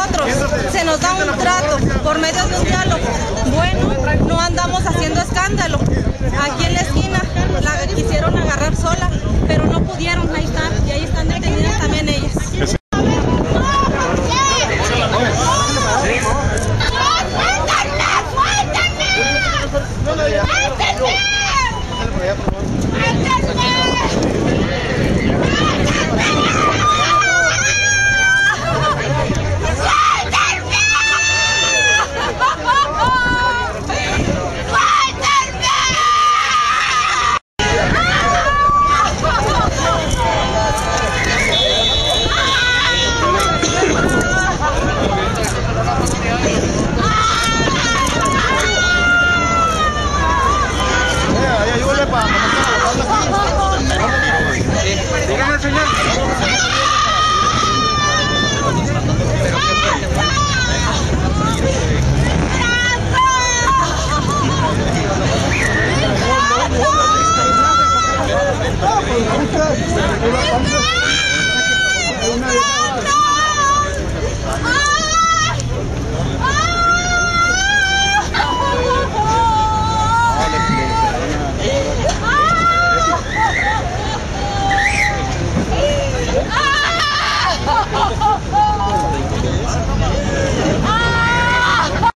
nosotros se nos da un trato por medio de un diálogo bueno, no andamos haciendo escándalo. Aquí en la esquina la quisieron agarrar sola, pero no pudieron, ahí están, y ahí están detenidas también ellas. Dígame, señor. ¡No!